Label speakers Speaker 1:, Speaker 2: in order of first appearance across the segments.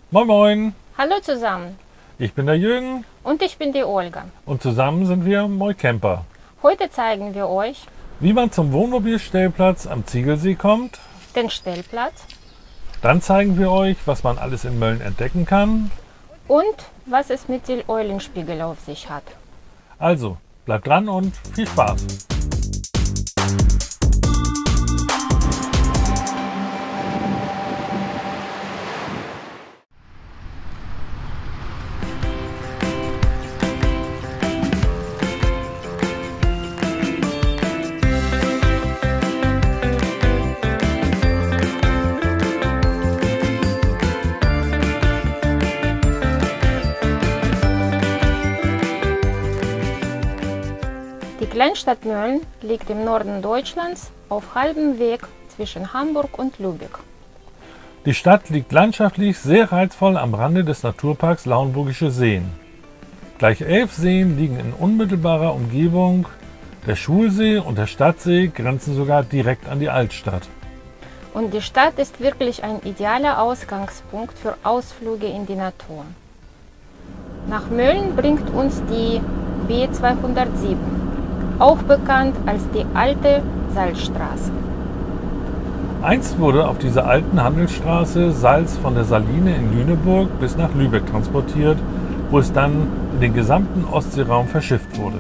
Speaker 1: Moin Moin,
Speaker 2: Hallo zusammen
Speaker 1: ich bin der Jürgen
Speaker 2: und ich bin die Olga.
Speaker 1: und zusammen sind wir Moi Camper.
Speaker 2: Heute zeigen wir euch
Speaker 1: Wie man zum Wohnmobilstellplatz am Ziegelsee kommt,
Speaker 2: den Stellplatz
Speaker 1: dann zeigen wir euch, was man alles in Mölln entdecken kann.
Speaker 2: und was es mit dem Eulenspiegel auf sich hat.
Speaker 1: Also, bleibt dran und viel Spaß!
Speaker 2: Die Kleinstadt Mölln liegt im Norden Deutschlands auf halbem Weg zwischen Hamburg und Lübeck.
Speaker 1: Die Stadt liegt landschaftlich sehr reizvoll am Rande des Naturparks Lauenburgische Seen. Gleich 11 Seen liegen in unmittelbarer Umgebung. Der Schulsee und der Stadtsee grenzen sogar direkt an die Altstadt.
Speaker 2: Und die Stadt ist wirklich ein idealer Ausgangspunkt für Ausflüge in die Natur. Nach Mölln bringt uns die B207, auch bekannt als die alte Salzstraße.
Speaker 1: Einst wurde auf dieser alten Handelsstraße Salz von der Saline in Lüneburg bis nach Lübeck transportiert, wo es dann in den gesamten Ostseeraum verschifft wurde.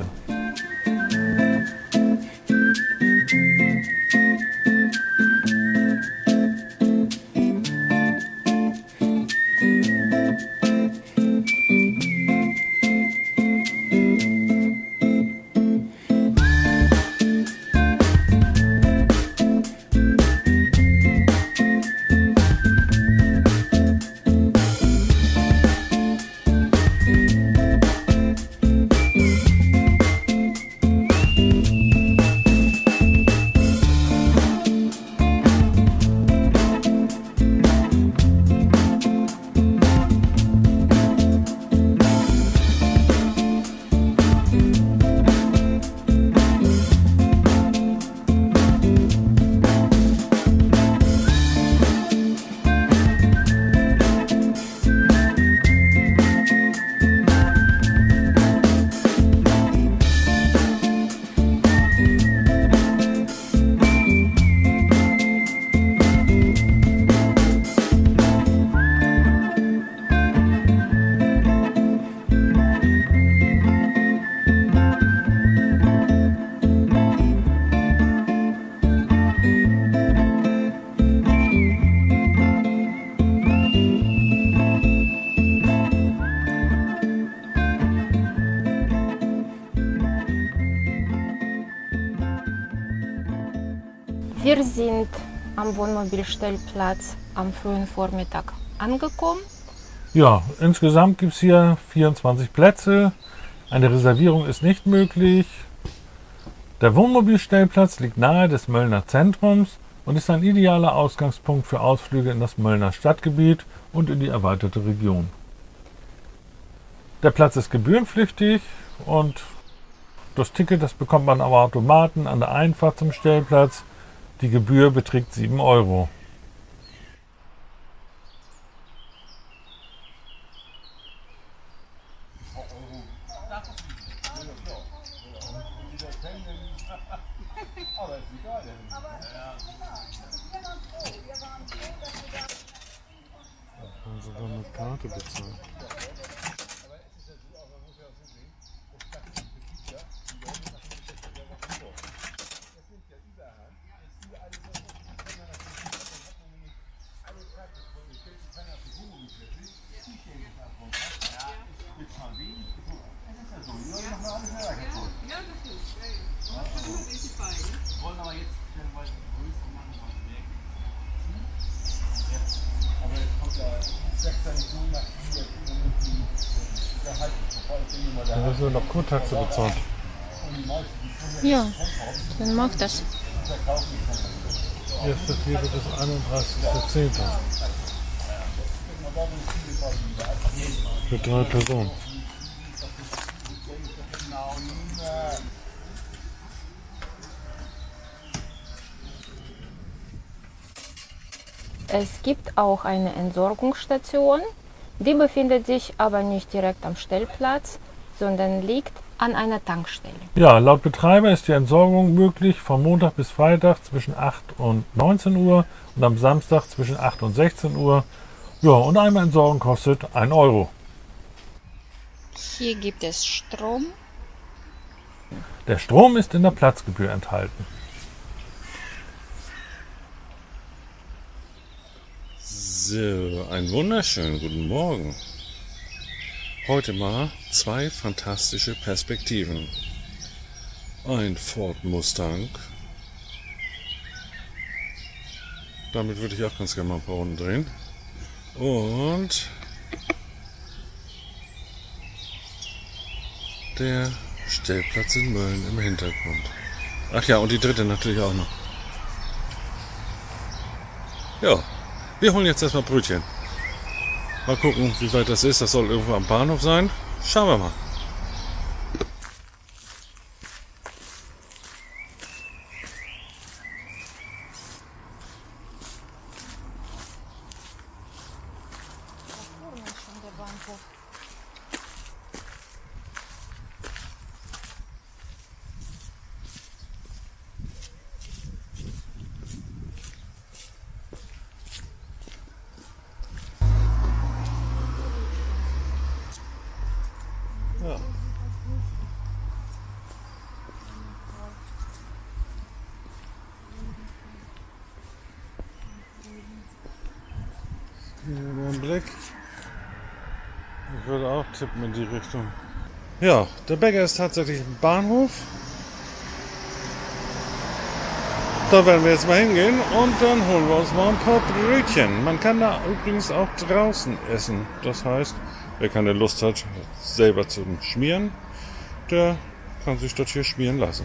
Speaker 2: Wir sind am Wohnmobilstellplatz am frühen Vormittag angekommen.
Speaker 1: Ja, insgesamt gibt es hier 24 Plätze. Eine Reservierung ist nicht möglich. Der Wohnmobilstellplatz liegt nahe des Möllner Zentrums und ist ein idealer Ausgangspunkt für Ausflüge in das Möllner Stadtgebiet und in die erweiterte Region. Der Platz ist gebührenpflichtig und das Ticket, das bekommt man am Automaten an der Einfahrt zum Stellplatz. Die Gebühr beträgt 7 Euro.
Speaker 3: Sogar mit Karte bezahlen. Dann müssen wir noch Kurtaxe bezahlen.
Speaker 2: Ja, dann mach das.
Speaker 3: 1.4. bis 31.10. Für 3 Personen.
Speaker 2: Es gibt auch eine Entsorgungsstation, Die befindet sich aber nicht direkt am Stellplatz, sondern liegt an einer Tankstelle.
Speaker 1: Ja, laut Betreiber ist die Entsorgung möglich von Montag bis Freitag zwischen 8 und 19 Uhr und am Samstag zwischen 8 und 16 Uhr. Ja, und einmal Entsorgung kostet 1 Euro.
Speaker 2: Hier gibt es Strom.
Speaker 1: Der Strom ist in der Platzgebühr enthalten.
Speaker 4: So, einen wunderschönen guten Morgen. Heute mal 2 fantastische Perspektiven. Ein Ford Mustang. Damit würde ich auch ganz gerne mal ein paar Runden drehen. Und der Stellplatz in Mölln im Hintergrund. Ach ja, und die dritte natürlich auch noch. Ja, wir holen jetzt erstmal Brötchen. Mal gucken, wie weit das ist. Das soll irgendwo am Bahnhof sein. Schauen wir mal. Ja. Hier einen Blick. Ich würde auch tippen in die Richtung. Ja, der Bäcker ist tatsächlich im Bahnhof. Da werden wir jetzt mal hingehen und dann holen wir uns mal ein paar Brötchen. Man kann da übrigens auch draußen essen. Das heißt, wer keine Lust hat, selber zu schmieren, der kann sich das hier schmieren lassen.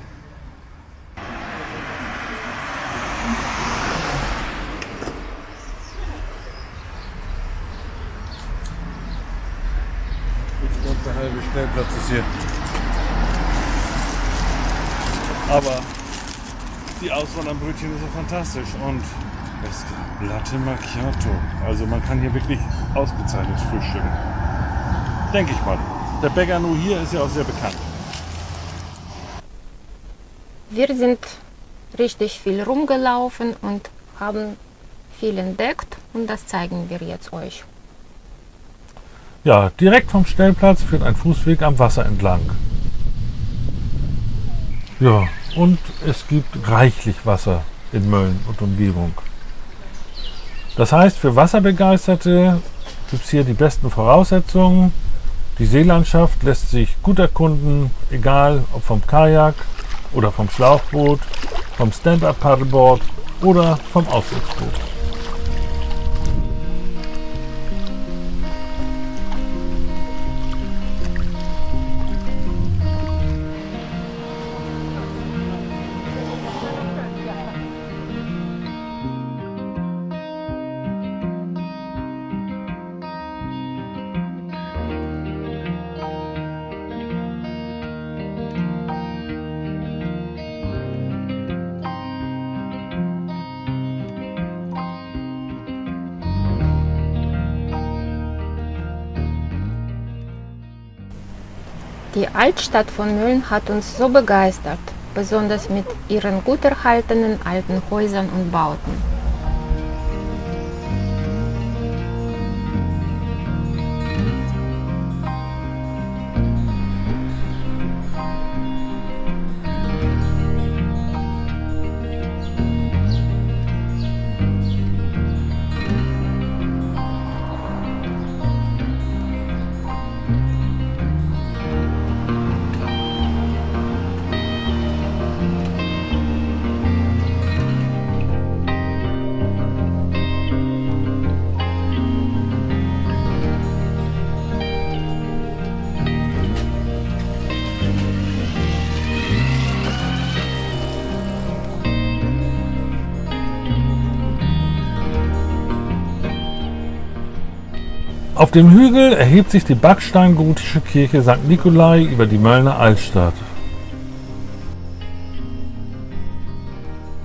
Speaker 4: Ich glaube, der halbe Stellplatz ist hier. Aber die Auswahl an Brötchen ist so fantastisch und es gibt Latte Macchiato. Also man kann hier wirklich ausgezeichnet frühstücken. Denke ich mal. Der Bäcker nur hier ist ja auch sehr bekannt.
Speaker 2: Wir sind richtig viel rumgelaufen und haben viel entdeckt und das zeigen wir jetzt euch.
Speaker 1: Ja, direkt vom Stellplatz führt ein Fußweg am Wasser entlang. Ja, und es gibt reichlich Wasser in Mölln und Umgebung. Das heißt, für Wasserbegeisterte gibt es hier die besten Voraussetzungen. Die Seelandschaft lässt sich gut erkunden, egal ob vom Kajak oder vom Schlauchboot, vom Stand-Up-Paddleboard oder vom Ausflugsboot.
Speaker 2: Die Altstadt von Mölln hat uns so begeistert, besonders mit ihren gut erhaltenen alten Häusern und Bauten.
Speaker 1: Auf dem Hügel erhebt sich die backsteingotische Kirche St. Nikolai über die Möllner Altstadt.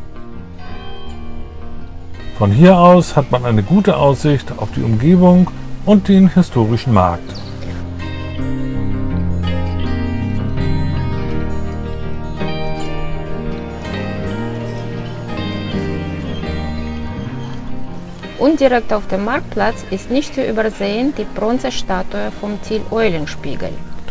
Speaker 1: Von hier aus hat man eine gute Aussicht auf die Umgebung und den historischen Markt.
Speaker 2: Und direkt auf dem Marktplatz ist nicht zu übersehen die Bronzestatue vom Till Eulenspiegel.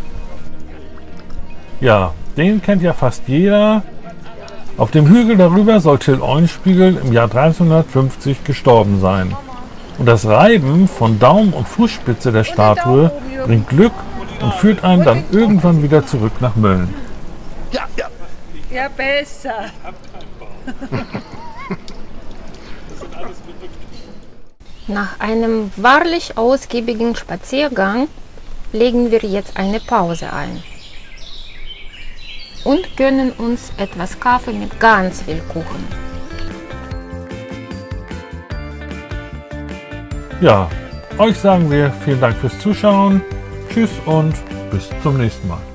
Speaker 1: Ja, den kennt ja fast jeder. Auf dem Hügel darüber soll Till Eulenspiegel im Jahr 1350 gestorben sein. Und das Reiben von Daumen und Fußspitze der Statue bringt Glück und führt einen dann irgendwann wieder zurück nach Mölln.
Speaker 5: Ja, besser.
Speaker 2: Nach einem wahrlich ausgiebigen Spaziergang legen wir jetzt eine Pause ein und gönnen uns etwas Kaffee mit ganz viel Kuchen.
Speaker 1: Ja, euch sagen wir vielen Dank fürs Zuschauen. Tschüss und bis zum nächsten Mal.